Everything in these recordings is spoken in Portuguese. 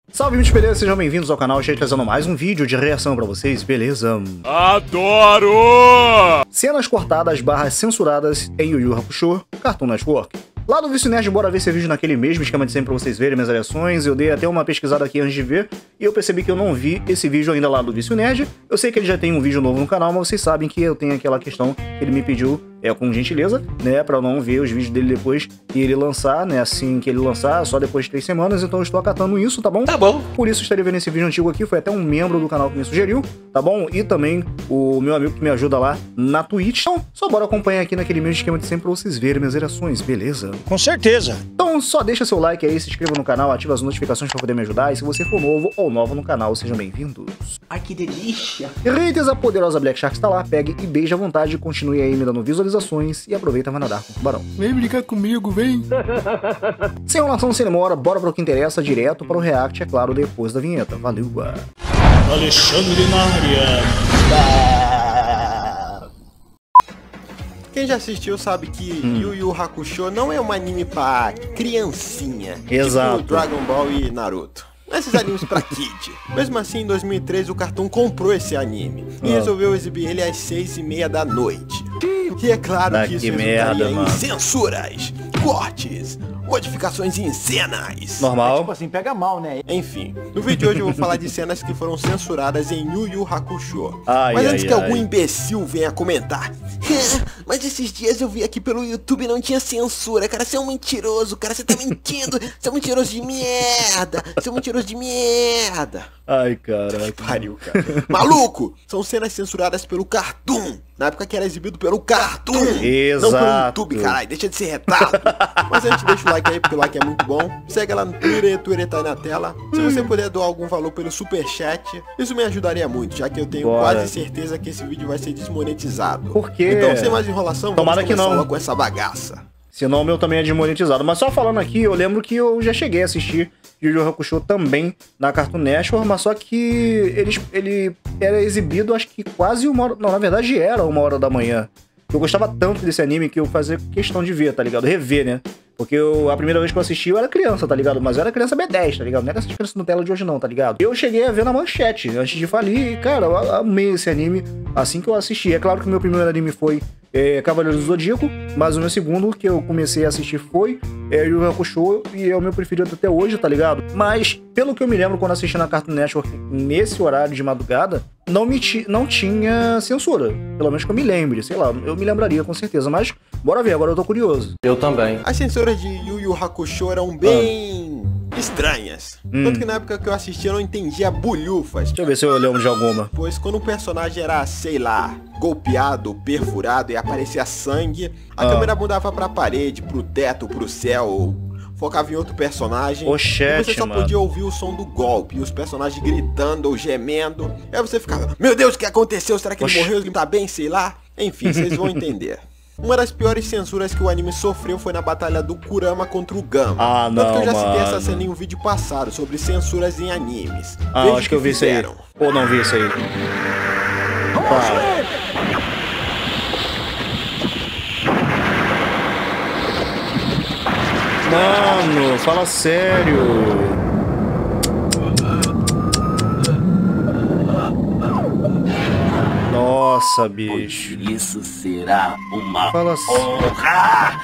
Salve, meus beleza, sejam bem-vindos ao canal, estou trazendo mais um vídeo de reação pra vocês, beleza? Adoro! Cenas cortadas / censuradas em Yu Yu Hakusho, Cartoon Network. Lá do Vício Nerd, bora ver esse vídeo naquele mesmo esquema de sempre pra vocês verem minhas reações. Eu dei até uma pesquisada aqui antes de ver e eu percebi que eu não vi esse vídeo ainda lá do Vício Nerd. Eu sei que ele já tem um vídeo novo no canal, mas vocês sabem que eu tenho aquela questão que ele me pediu com gentileza, né, pra eu não ver os vídeos dele depois que ele lançar, né, assim que ele lançar, só depois de 3 semanas, então eu estou acatando isso, tá bom? Tá bom. Por isso estaria vendo esse vídeo antigo aqui, foi até um membro do canal que me sugeriu, tá bom? E também o meu amigo que me ajuda lá na Twitch. Então, só bora acompanhar aqui naquele mesmo esquema de sempre pra vocês verem minhas reações, beleza? Com certeza. Então só deixa seu like aí, se inscreva no canal, ativa as notificações pra poder me ajudar, e se você for novo ou nova no canal, sejam bem-vindos. Ai, que delícia! Reiters, a poderosa Black Shark está lá, pegue e beije à vontade, continue aí me dando visualizações e aproveita pra nadar com o tubarão. Vem brincar comigo, vem. Sem enrolação, sem demora, bora para o que interessa, direto para o react, é claro, depois da vinheta. Valeu! Alexandre na área. Quem já assistiu sabe que Yu Yu Hakusho não é um anime pra criancinha. Exato. Tipo Dragon Ball e Naruto. Esses animes pra kid. Mesmo assim, em 2013 o Cartoon comprou esse anime e resolveu exibir ele às 6h30 da noite. E é claro que isso resultaria em censuras, cortes, modificações em cenas. Normal. Tipo assim, pega mal, né? Enfim, no vídeo de hoje eu vou falar de cenas que foram censuradas em Yu Yu Hakusho. Mas antes que algum imbecil venha comentar, mas esses dias eu vi aqui pelo YouTube e não tinha censura. Cara, você é um mentiroso, cara, você tá mentindo. Você é um mentiroso de merda. Você é um mentiroso de merda. Ai, caralho. Pariu, cara. Maluco, são cenas censuradas pelo Cartoon. Na época que era exibido pelo Cartoon. Exato. Não pelo YouTube, caralho. Deixa de ser retado. Mas antes, deixa o like aí, porque o like é muito bom. Segue lá no Twitter, o Twitter tá aí na tela. Se você puder doar algum valor pelo Superchat, isso me ajudaria muito, já que eu tenho quase certeza que esse vídeo vai ser desmonetizado. Por quê? Então, sem mais enrolação, Tomara vamos que começar não. logo com essa bagaça. Senão o meu também é desmonetizado. Mas só falando aqui, eu lembro que eu já cheguei a assistir Yu Yu Hakusho também na Cartoon Network, mas só que ele era exibido acho que quase 1h. Não, na verdade era 1h da manhã. Eu gostava tanto desse anime que eu fazia questão de ver, tá ligado? Rever, né? Porque a primeira vez que eu assisti eu era criança, tá ligado? Mas eu era criança B10, tá ligado? Não era essas crianças Nutella de hoje não, tá ligado? Eu cheguei a ver na Manchete antes de falir e, cara, eu amei esse anime assim que eu assisti. É claro que o meu primeiro anime foi Cavaleiros do Zodíaco, mas o meu segundo que eu comecei a assistir foi Yu Yu Hakusho e é o meu preferido até hoje, tá ligado? Mas, pelo que eu me lembro quando assisti na Cartoon Network nesse horário de madrugada, não tinha censura. Pelo menos que eu me lembre, sei lá, eu me lembraria com certeza, mas bora ver, agora eu tô curioso. Eu também. As censuras de Yu Yu Hakusho eram bem estranhas. Tanto que na época que eu assisti eu não entendia bulhufas. Deixa eu ver se eu lembro de alguma. Pois quando um personagem era, sei lá, golpeado, perfurado e aparecia sangue, a câmera mudava pra parede, pro teto, pro céu, focava em outro personagem. Oxete, e você só podia ouvir o som do golpe, e os personagens gritando ou gemendo. Aí você ficava, meu Deus, o que aconteceu? Será que ele morreu? Ele tá bem? Sei lá. Enfim, vocês vão entender. Uma das piores censuras que o anime sofreu foi na batalha do Kurama contra o Gama. Ah, não, tanto que eu já citei mano. essa cena em um vídeo passado sobre censuras em animes. Ah, Veja acho que eu vi isso aí. Ou não vi isso aí. Mano, fala sério. Nossa, bicho. Isso será uma Fala honra.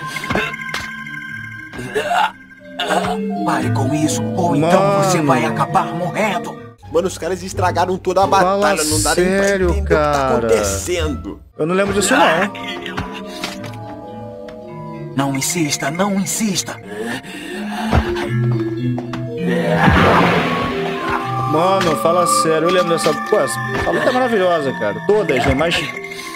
Pare com isso, ou então você vai acabar morrendo. Mano, os caras estragaram toda a batalha, Fala não dá nem pra sério, entender o que tá cara. acontecendo. Eu não lembro disso não. Não insista, não insista. Mano, fala sério, eu lembro dessa... Pô, essa luta é maravilhosa, cara. Todas, né? Mas...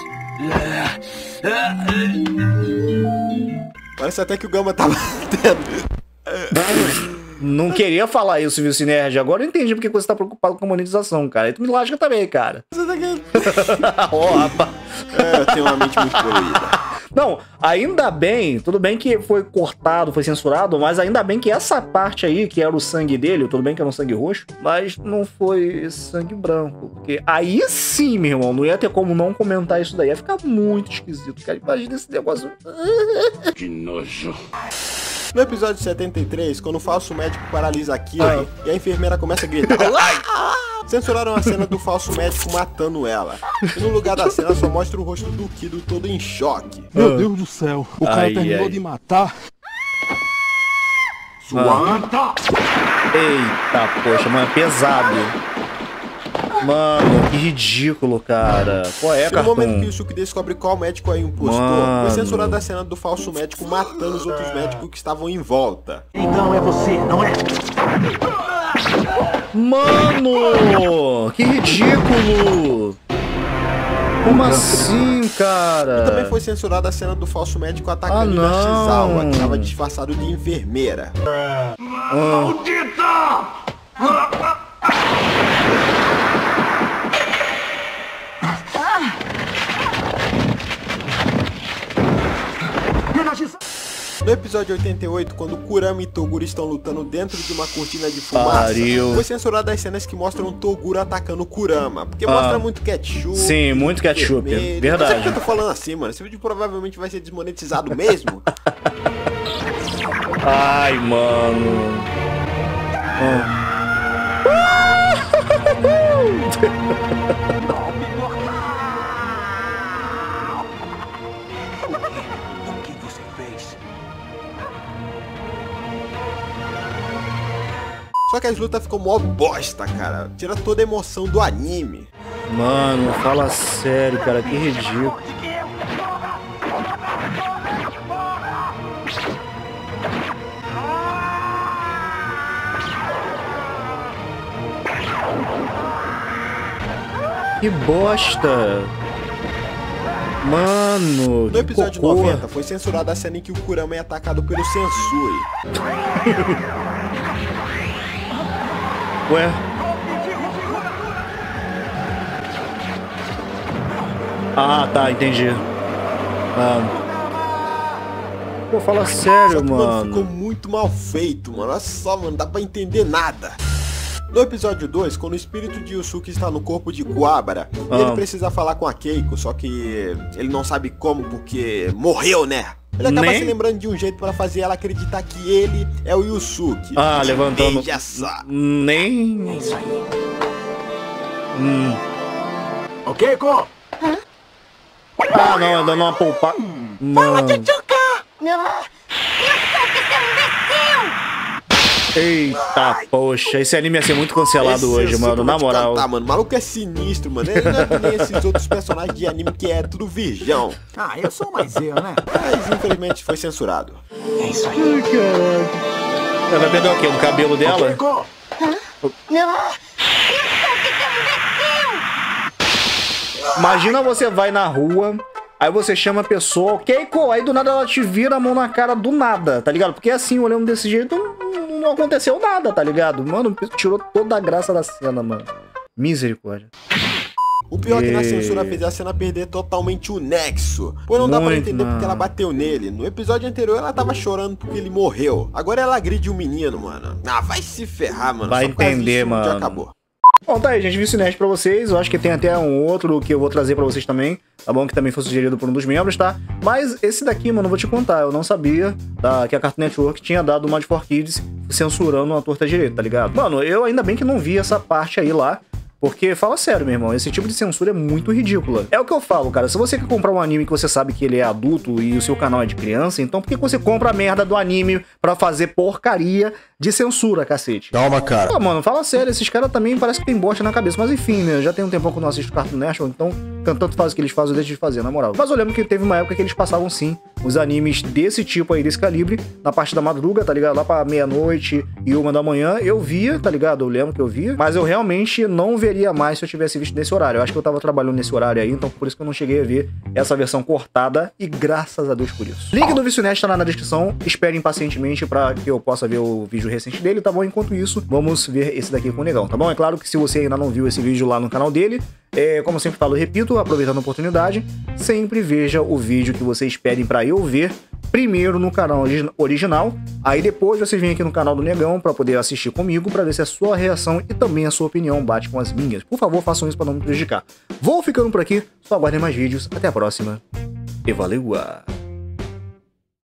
Parece até que o Gama tá batendo. Não queria falar isso, viu, Nerd? Agora eu entendi porque você tá preocupado com a monetização, cara. E tu me lasca também, cara. Você tá querendo... Ó, rapaz. eu tenho uma mente muito poluída. Não, ainda bem, tudo bem que foi cortado, foi censurado, mas ainda bem que essa parte aí, que era o sangue dele, tudo bem que era um sangue roxo, mas não foi sangue branco. Porque aí sim, meu irmão, não ia ter como não comentar isso daí. Ia ficar muito esquisito, cara. Imagina esse negócio. Que nojo. No episódio 73, quando o falso médico paralisa a Kira e a enfermeira começa a gritar, censuraram a cena do falso médico matando ela. E no lugar da cena só mostra o rosto do Kido todo em choque. Meu Deus do céu, o cara terminou de matar. Suanta! Eita, poxa, mano, é pesado. Mano, que ridículo, cara. Qual é, No momento que o Yusuke descobre qual médico é o impostor, foi censurada a cena do falso médico matando os outros médicos que estavam em volta. Então é você, não é? Mano, que ridículo. Como assim, cara? E também foi censurada a cena do falso médico atacando Yoshizawa, que estava disfarçado de enfermeira. Maldita! No episódio 88, quando Kurama e Toguro estão lutando dentro de uma cortina de fumaça, foi censurada as cenas que mostram Toguro atacando Kurama, porque mostra muito ketchup. Sim, muito ketchup, verdade. Mas é que eu tô falando assim, mano, esse vídeo provavelmente vai ser desmonetizado mesmo. Ai, mano. O que você fez? Só que as lutas ficam mó bosta, cara. Tira toda a emoção do anime. Mano, fala sério, cara, que ridículo. Que bosta. Mano, no episódio 90 foi censurada a cena em que o Kurama é atacado pelo Sensui. Ué? Ah, tá, entendi. Pô, fala sério, mano. Ficou muito mal feito, mano. Olha só, mano, dá pra entender nada. No episódio 2, quando o espírito de Yusuke está no corpo de Kuwabara, ele precisa falar com a Keiko, só que ele não sabe como porque morreu, né? Ele acaba se lembrando de um jeito pra fazer ela acreditar que ele é o Yusuke. Ah, levantando. Veja só. É isso aí. O Keiko? Ah, não, dando uma poupada. Fala, Tchutchuca! Yusuke, seu imbecil! Eita, poxa, esse anime ia ser muito cancelado hoje, mano, na moral. Tá, mano, o maluco é sinistro, mano. Ele não é que nem esses outros personagens de anime que é tudo virgão. Ah, eu sou mais eu, né? Mas infelizmente foi censurado. É isso aí. Ai, caraca. Ela vai pegar o quê? O cabelo dela? Keiko? Yusuke, seu imbecil! Imagina você vai na rua, aí você chama a pessoa, Keiko, aí do nada ela te vira a mão na cara do nada, tá ligado? Porque assim, olhando desse jeito, não aconteceu nada, tá ligado? Mano, tirou toda a graça da cena, mano. Misericórdia. O pior é que na censura fez a cena perder totalmente o nexo. Pois não dá pra entender porque ela bateu nele. No episódio anterior ela tava chorando porque ele morreu. Agora ela agride o menino, mano. Ah, vai se ferrar, mano. Vai entender, mano. Já acabou. Bom, tá aí, gente, Vicinete pra vocês. Eu acho que tem até um outro que eu vou trazer pra vocês também, tá bom? Que também foi sugerido por um dos membros, tá? Mas esse daqui, mano, eu vou te contar. Eu não sabia que a Cartoon Network tinha dado o Mad4Kids censurando uma torta direita, tá ligado? Mano, eu ainda bem que não vi essa parte aí lá. Porque, fala sério, meu irmão, esse tipo de censura é muito ridícula. É o que eu falo, cara, se você quer comprar um anime que você sabe que ele é adulto e o seu canal é de criança, então por que você compra a merda do anime pra fazer porcaria de censura, cacete? Calma, cara. Ah, mano, fala sério, esses caras também parece que tem bosta na cabeça, mas enfim, né, já tem um tempão que eu não assisto Cartoon Network, então tanto faz o que eles fazem, eu deixo de fazer, na moral. Mas eu lembro que teve uma época que eles passavam, sim, os animes desse tipo aí, desse calibre, na parte da madruga, tá ligado? Lá pra meia-noite e 1 da manhã, eu via, tá ligado? Eu lembro que eu via, mas eu realmente não veria mais se eu tivesse visto nesse horário. Eu acho que eu tava trabalhando nesse horário aí, então por isso que eu não cheguei a ver essa versão cortada, e graças a Deus por isso. Link do Vicinete tá lá na descrição, esperem pacientemente pra que eu possa ver o vídeo recente dele, tá bom? Enquanto isso, vamos ver esse daqui com o Negão, tá bom? É claro que se você ainda não viu esse vídeo lá no canal dele, como eu sempre falo e repito, aproveitando a oportunidade, sempre veja o vídeo que vocês pedem pra eu ver primeiro no canal original, aí depois vocês vêm aqui no canal do Negão pra poder assistir comigo, pra ver se a sua reação e também a sua opinião bate com as minhas. Por favor, façam isso pra não me prejudicar. Vou ficando por aqui, só aguardem mais vídeos, até a próxima e valeu!